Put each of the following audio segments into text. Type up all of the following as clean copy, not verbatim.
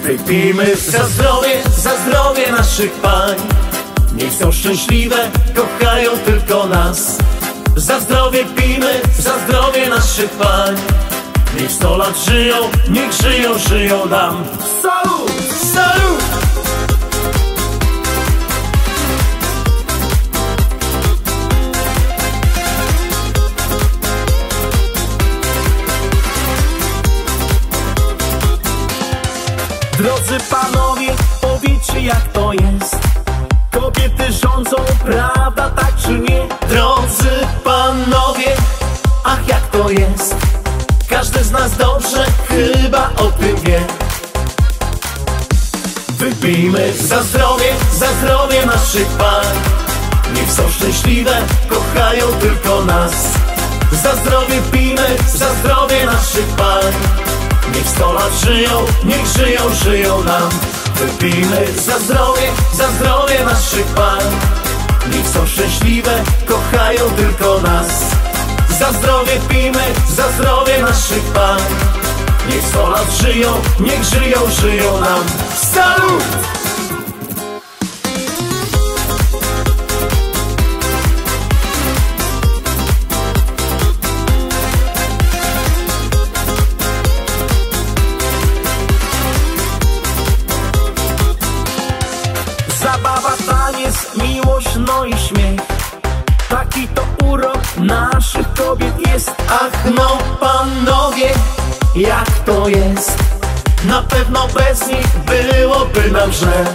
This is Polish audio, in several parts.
Wypijmy za zdrowie naszych pań. Niech są szczęśliwe, kochają tylko nas. Za zdrowie pijmy, za zdrowie naszych pań. Niech 100 lat żyją, niech żyją, żyją nam. Salut! Salut! Drodzy panowie, powiedzcie jak to jest. Kobiety rządzą, prawda, tak czy nie? Drodzy panowie, ach jak to jest. Każdy z nas dobrze chyba o tym wie. Wypijmy za zdrowie naszych pań. Niech są szczęśliwe, kochają tylko nas. Za zdrowie pijmy, za zdrowie naszych pań. Niech 100 lat żyją, niech żyją, żyją nam. Wypijmy za zdrowie naszych pań. Niech są szczęśliwe, kochają tylko nas. Za zdrowie pijmy, za zdrowie naszych pań. Niech 100 lat żyją, niech żyją, żyją nam. Salut! Zabawa, taniec, miłość, no i śmiech. Taki to urok naszych kobiet jest. Ach no panowie, jak to jest. Na pewno bez nich byłoby nam źle.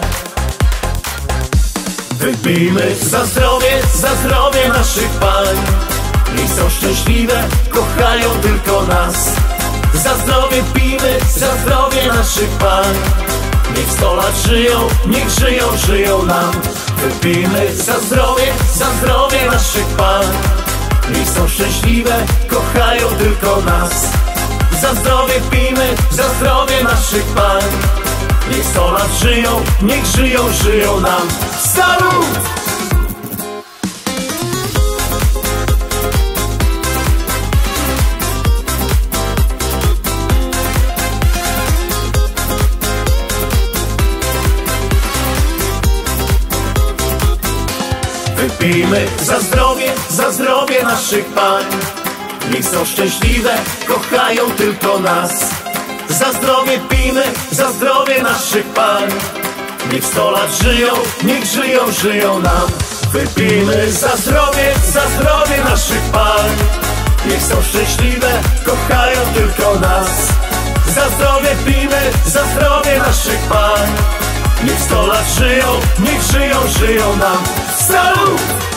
Wypijmy za zdrowie naszych pań. Niech są szczęśliwe, kochają tylko nas. Za zdrowie pijmy, za zdrowie naszych pań. Niech 100 lat żyją, niech żyją, żyją nam. Wypijmy za zdrowie naszych pań. Niech są szczęśliwe, kochają tylko nas. Za zdrowie pijmy, za zdrowie naszych pań. Niech 100 lat żyją, niech żyją, żyją nam. Salut! Wypijmy za zdrowie naszych pań. Niech są szczęśliwe, kochają tylko nas. Za zdrowie pijmy, za zdrowie naszych pań. Niech 100 lat żyją, niech żyją, żyją nam. Wypijmy za zdrowie naszych pań. Niech są szczęśliwe, kochają tylko nas. Za zdrowie pijmy, za zdrowie naszych pań. Niech 100 lat żyją, niech żyją, żyją nam. Salut!